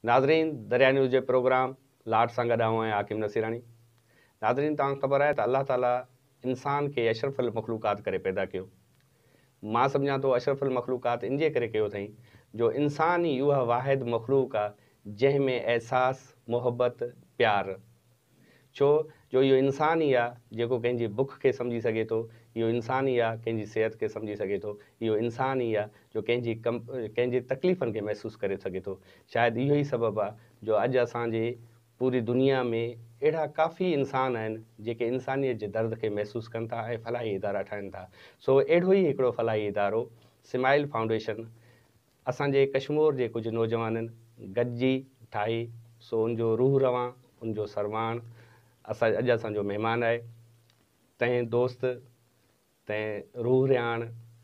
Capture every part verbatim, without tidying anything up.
नाज़रीन, दरिया न्यूज़ जे प्रोग्राम लाट सां गॾु आऊं आहियां आकिम नसीराणी। नाज़रीन, तव्हांखे ख़बर आहे त अल्लाह ताला इंसान खे अशरफुल मखलूक़ात करे पैदा कयो। मां सम्झां थो अशरफुल मखलूक़ात इन जे करे कयो अथई जो इंसान ई उहा वाहिद मखलूक आहे जंहिंमें एहसास, मोहब्बत, प्यार, छो जो इहो इंसान ई आहे जेको कंहिंजी बुख खे सम्झी सघे थो, इहो इंसान ई आहे कंहिंजी सिहत खे सम्झी सघे थो, इहो इंसान ई आहे जो कंहिंजी कम कंहिंजी तकलीफ़ुनि खे महसूसु करे सघे थो। शायदि इहो ई सबबु आहे जो अॼु असांजे पूरी दुनिया में अहिड़ा काफ़ी इंसान आहिनि जेके इंसानियत जे दर्द खे महसूसु कनि था ऐं फलाही इदारा ठाहिनि था। सो अहिड़ो ई हिकिड़ो फलाही इदारो स्माइल फाउंडेशन असांजे कश्मीर जे कुझु नौजवाननि गॾिजी ठाही। सो उनजो रूह रवां, उनजो सरवाण असां अॼु असांजो महिमान आहे। तंहिं दोस्त, तंहिं रूह रियाण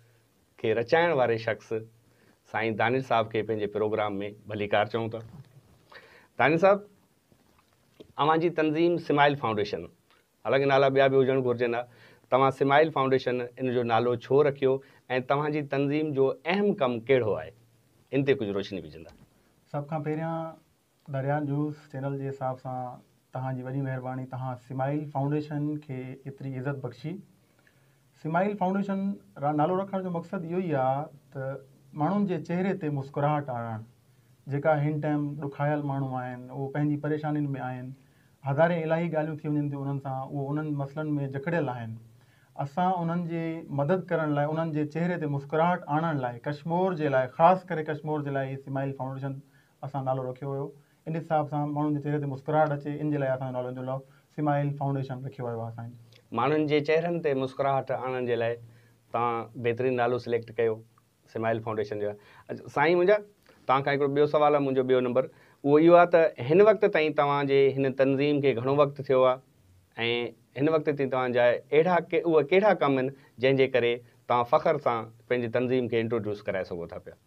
खे रचाइण वारे शख़्स साईं दानिश साहब खे पंहिंजे प्रोग्राम में भलीकार चऊं था। दानिश साहब, अव्हांजी तंज़ीम स्माइल फाउंडेशन, हालांकि नाला ॿिया बि हुजणु घुरिजनि हा, तव्हां स्माइल फाउंडेशन इन जो नालो छो रखियो ऐं तव्हांजी तंज़ीम जो अहम कमु कहिड़ो आहे, इन ते कुझु रोशनी विझंदा। सभ खां पहिरियां दरिया न्यूज़ चैनल जे हिसाब सां तव्हांजी वॾी महिरबानी, तव्हां स्माइल फाउंडेशन खे एतिरी इज़त बख़्शी। स्माइल फाउंडेशन रा नालो रखण जो मक़सदु इहो ई आहे त माण्हुनि जे चहिरे ते मुस्कुराहट आणणु। जेका हिन टाइम ॾुखायल माण्हू आहिनि, उहो पंहिंजी परेशानियुनि में आहिनि, हज़ारे इलाही ॻाल्हियूं थी वञनि थियूं उन्हनि सां, उहो उन्हनि मसइलनि में जकड़ियल आहिनि। असां उन्हनि जी मदद करण लाइ, उन्हनि जे चहिरे ते मुस्कुराहट आणण लाइ, कश्मीर जे लाइ, ख़ासि करे कश्मीर जे लाइ स्माइल फाउंडेशन असां नालो रखियो हुयो। इन हिसाब सां माण्हुनि जे चहिरे ते मुस्कुराहट अचे, इन जे लाइ असांजो नालो जो नालो स्माइल फाउंडेशन रखियो वियो आहे। असांजो माण्हुनि जे चहिरनि ते मुस्कुराहट आणण जे लाइ तव्हां बहितरीनु नालो सिलेक्ट कयो स्माइल फाउंडेशन जो। साईं मुंहिंजा तव्हां खां हिकिड़ो ॿियो सुवालु आहे, मुंहिंजो ॿियो नंबर उहो इहो आहे त हिन वक़्त ताईं तव्हांजे हिन तंज़ीम खे घणो वक़्तु थियो आहे ऐं हिन वक़्त ताईं तव्हांजा अहिड़ा के उहे कहिड़ा कम आहिनि जंहिंजे करे तव्हां फ़ख्र सां पंहिंजी तंज़ीम खे इंट्रोड्यूस कराए सघो था पिया।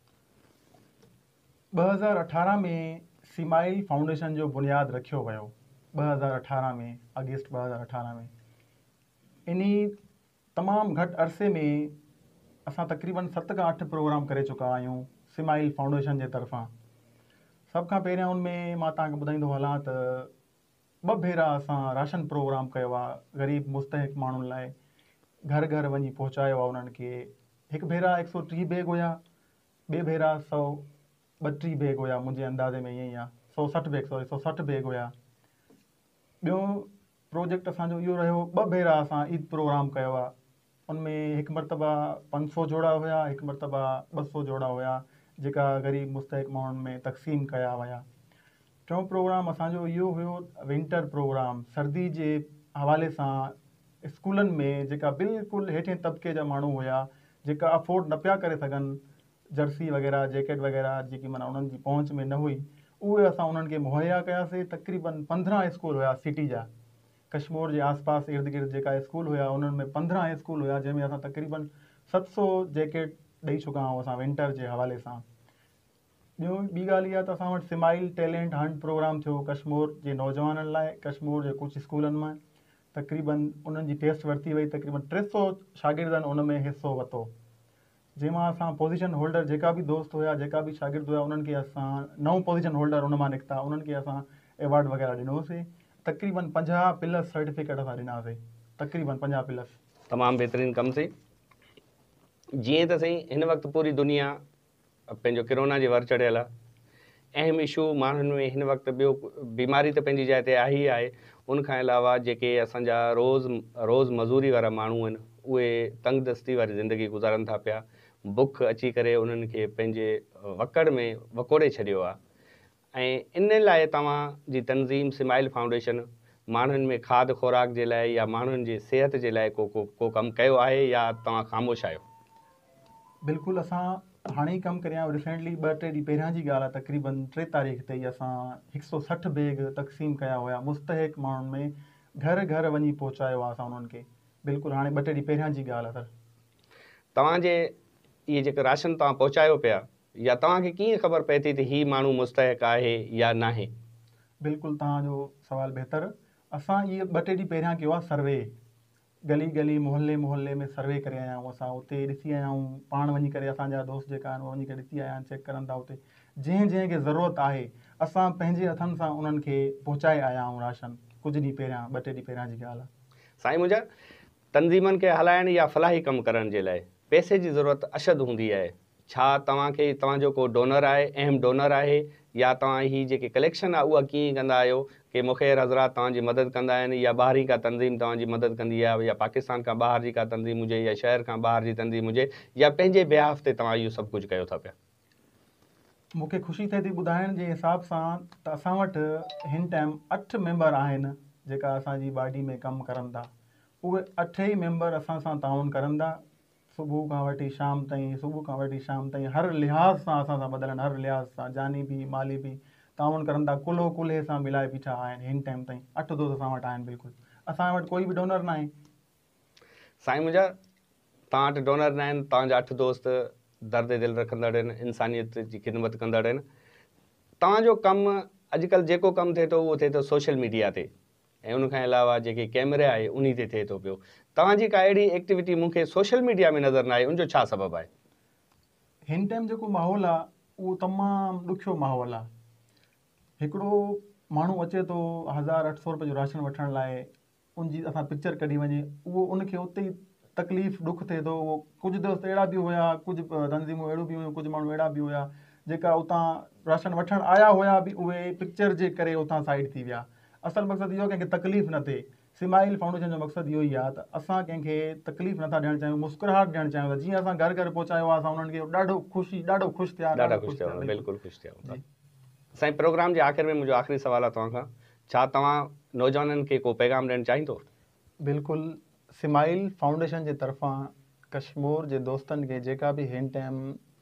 ॿ हज़ार अठारह में स्माइल फाउंडेशन जो बुनियादु रखियो वियो। ॿ हज़ार अठारह में, अगस्त ॿ हज़ार अठारह में, इन तमामु घटि अरसे में असां तक़रीबन सत खां अठ प्रोग्राम करे चुका आहियूं स्माइल फाउंडेशन जे तरफ़ां। सभ खां पहिरियां उनमें मां तव्हांखे ॿुधाईंदो हलां त ॿ भेरा असां राशन प्रोग्राम कयो आहे ग़रीब मुस्तहिक माण्हुनि लाइ, घर घर वञी पहुचायो आहे उन्हनि खे। हिकु भेरा हिकु सौ टीह बैग हुया, ॿिए भेरा सौ ॿटीह बैग हुया, मुंहिंजे अंदाज़े में ईअं ई आहे, सौ सठि बैग सॉरी सौ सठि बैग हुया। ॿियो प्रोजेक्ट असांजो इहो रहियो, ॿ भेरा असां ईद प्रोग्राम कयो आहे। उनमें हिकु मरतबा पंज सौ जोड़ा हुया, हिकु मरतबा ॿ सौ जोड़ा हुया, जेका ग़रीब मुस्तहिक माण्हुनि में तक़सीम कया हुया। टियों प्रोग्राम असांजो इहो हुयो विंटर प्रोग्राम, सर्दी जे हवाले सां स्कूलनि में जेका बिल्कुलु हेठें तबिके जा माण्हू हुया, जेका अफोर्ड न पिया करे सघनि जर्सी वग़ैरह, जैकेट वग़ैरह, जेकी माना उन्हनि जी पहुच में न हुई, उहे असां उन्हनि खे मुहैया कयासीं। तक़रीबन पंद्रहं स्कूल हुया सिटी जा, कश्मीर जे आसपास इर्द गिर्द जेका स्कूल हुया उन्हनि में पंद्रहं स्कूल हुया, जंहिंमें असां तक़रीबन सत सौ जैकेट ॾेई चुका आहियूं असां विंटर जे हवाले सां। ॿियो ॿी ॻाल्हि इहा त असां वटि स्माइल टैलेंट हंट प्रोग्राम थियो कश्मीर जे नौजवाननि लाइ। कश्मीर जे कुझु स्कूलनि मां तक़रीबन उन्हनि जी टेस्ट वरिती वई, तक़रीबन टे सौ शागिर्दनि उन में हिसो वरितो, जंहिंमां असां पोज़ीशन होल्डर जेका बि दोस्त हुया, जेका बि शागिर्द हुया, उन्हनि खे असां नओं पोज़ीशन होल्डर उन मां निकिता, उन्हनि खे असां एवॉर्ड वग़ैरह ॾिनोसीं। तक़रीबन पंजाह प्लस सर्टिफिकेट असां ॾिनासीं, तक़रीबन पंजाह प्लस। तमामु बहितरीनु कमु सही। जीअं त सही हिन वक़्तु पूरी दुनिया पंहिंजो किरोना जे वर चढ़ियल आहे। अहम इशू माण्हुनि में हिन वक़्तु ॿियो बीमारी त पंहिंजी जाइ ते आहे ई आहे, उनखां अलावा जेके असांजा रोज़ रोज़ मज़ूरी वारा माण्हू आहिनि उहे तंग दस्ती वारी ज़िंदगी गुज़ारनि था पिया। बुख अची करे उन्हनि खे पंहिंजे वकड़ में वकोड़े छॾियो आहे ऐं इन लाइ तव्हांजी तंज़ीम स्माइल फाउंडेशन माण्हुनि में खाद खुराक जे लाइ या माण्हुनि जी सिहत जे लाइ को को को कमु कयो आहे या तव्हां ख़ामोश आहियो? बिल्कुलु, असां हाणे ई कमु करिया। रिसेंटली ॿ टे ॾींहं पहिरियां जी ॻाल्हि आहे, तक़रीबन टे तारीख़ ते ई असां हिकु सौ सठि बैग तक़सीम कया हुया मुस्तहिक माण्हुनि में, घर घर वञी पहुचायो आहे असां उन्हनि खे। बिल्कुलु हाणे ॿ टे ॾींहं पहिरियां जी ॻाल्हि आहे। सर तव्हांजे इहे जेके राशन तव्हां पहुचायो पिया, या तव्हांखे कीअं ख़बर पए थी त हीउ माण्हू मुस्तहिक आहे या न आहे? बिल्कुलु तव्हांजो सुवालु बहितरु। असां इहे ॿ टे ॾींहं पहिरियां कयो आहे सर्वे, गली गली मोहल्ले मोहल्ले में सर्वे करे आया आहियूं असां। उते ॾिसी आया आहियूं, पाण वञी करे असांजा दोस्त जेका आहिनि उहे वञी करे ॾिसी आया आहिनि, चेक करनि था उते। जंहिं जंहिंखे ज़रूरत आहे असां पंहिंजे हथनि सां उन्हनि खे पहुचाए आया आहियूं राशन कुझु ॾींहं पहिरियां ॿ टे ॾींहं पहिरियां जी ॻाल्हि आहे। साईं मुंहिंजा तंज़ीमनि खे हलाइण या फलाही कमु करण जे लाइ पैसे जी ज़रूरत अशद हूंदी आहे। छा तव्हांखे तव्हांजो को डोनर आहे, अहम डोनर आहे, या तव्हां ही जेके कलेक्शन आहे उहा कीअं कंदा आहियो कि मुख़ैर हज़रात तव्हांजी मदद कंदा आहिनि, या ॿाहिरीं का तंज़ीम तव्हांजी मदद कंदी आहे, या पाकिस्तान खां ॿाहिरि जी का तंज़ीम हुजे, या शहर खां ॿाहिरि जी तंज़ीम हुजे, या पंहिंजे बिहाफ ते तव्हां इहो सभु कुझु कयो था पिया? मूंखे ख़ुशी थिए थी ॿुधाइण जे हिसाब सां त असां वटि हिन टाइम अठ मेंबर आहिनि जेका असांजी बाडी में कमु करनि था। उहे अठेई मेंबर असां सां ताउन करनि था, सुबुह खां वठी शाम ताईं सुबुह खां वठी शाम ताईं हर लिहाज़ सां असां सां ॿधल आहिनि, हर लिहाज़ सां जानी बि माली बि ताउन करनि था, कुल्हो कुल्हे सां मिलाए बीठा आहिनि हिन टाइम ताईं। अठ दोस्त असां वटि आहिनि, बिल्कुलु असां वटि कोई बि डोनर न आहे। साईं मुंहिंजा तव्हां वटि डोनर न आहिनि, तव्हांजा अठ दोस्त दर्द दिलि रखंदड़ आहिनि, इंसानियत जी ख़िदमत कंदड़ आहिनि। तव्हांजो कमु अॼुकल्ह जेको कमु थिए थो उहो थिए थो सोशल मीडिया ते, ऐं उनखां अलावा जेके कैमरा आहे उन ते थिए थो पियो। तव्हांजी का अहिड़ी एक्टिविटी मूंखे सोशल मीडिया में नज़र न आहे, उनजो छा सबबु आहे? हिन टाइम जेको माहौल आहे उहो तमामु ॾुखियो माहौल आहे। हिकिड़ो माण्हू अचे थो हज़ार अठ सौ रुपए जो राशन वठण लाइ, उनजी असां पिक्चर कढी वञे, उहो उनखे उते ई तकलीफ़ ॾुख थिए थो। उहो कुझु दोस्त अहिड़ा बि हुया, कुझु तंज़ीमूं अहिड़ियूं बि हुयूं, कुझु माण्हू अहिड़ा बि हुया जेका उतां राशन वठण आया हुया बि उहे पिक्चर जे करे उतां साइड थी विया। असल मक़सदु इहो कंहिंखे तकलीफ़ न थिए। स्माइल फाउंडेशन जो मक़सदु इहो ई आहे त असां कंहिंखे तकलीफ़ नथा ॾियणु चाहियूं, मुस्कुराहट ॾियणु चाहियूं। जीअं असां घर घर पहुचायो आहे, असां उन्हनि खे ॾाढो ख़ुशी ॾाढो ख़ुशि थिया ॾाढा ख़ुशि थिया, बिल्कुलु ख़ुशि थिया। साईं प्रोग्राम जे आख़िर में मुंहिंजो आख़िरी सुवालु आहे तव्हां खां, छा तव्हां नौजवाननि खे को पैगाम ॾियणु चाहींदो? बिल्कुलु, स्माइल फाउंडेशन जे तरफ़ां कश्मीर जे दोस्तनि खे जेका बि हिन टाइम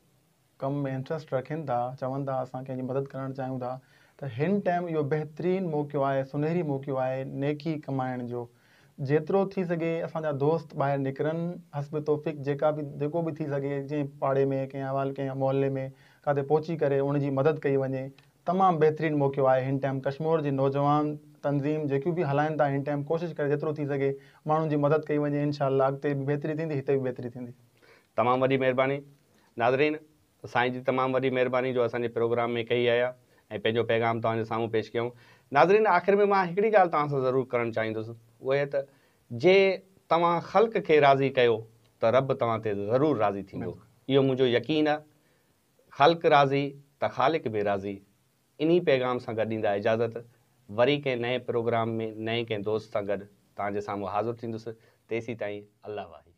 कम में इंट्रस्ट रखनि था, चवनि था असां कंहिंजी मदद करणु चाहियूं था, त हिन टाइम इहो बहितरीनु मौक़ो आहे, सुनहरी मौक़ो आहे नेकी कमाइण जो। जेतिरो थी सघे असांजा दोस्त ॿाहिरि निकिरनि, हस्ब तौफ़ीक़ जेका बि जेको बि थी सघे, जीअं पाड़े में कंहिं अवाल कंहिं मोहल्ले में किथे पहुची करे उनजी मदद कई वञे। तमामु बहितरीनु मौक़ो आहे हिन टाइम। कश्मीर जी नौजवान तंज़ीम जेकियूं बि हलाइनि था हिन टाइम, कोशिशि करे जेतिरो थी सघे माण्हुनि जी मदद कई वञे। इंशाअल्लाह अॻिते बि बहितरी थींदी, हिते बि बहितरी थींदी। तमामु वॾी महिरबानी नाज़रीन, साईं जी तमामु वॾी महिरबानी जो असांजे प्रोग्राम में कई आया ऐं पंहिंजो पैगाम तव्हांजे साम्हूं पेश कयूं। नाज़रीन, आख़िर में मां हिकिड़ी ॻाल्हि तव्हां सां ज़रूरु करणु चाहींदुसि, उहे त जे तव्हां ख़ल्क़ खे राज़ी कयो त रब तव्हां ते ज़रूरु राज़ी थींदो। इहो मुंहिंजो यकीन आहे। ख़ल्क़ राज़ी त ख़ालिक़ बि राज़ी। इन्ही पैगाम सां गॾु ॾींदा इजाज़त। वरी कंहिं नए प्रोग्राम में नए कंहिं दोस्त सां गॾु तव्हांजे साम्हूं हाज़िर थींदुसि। तेसीं ताईं अल्लाह वाहिद।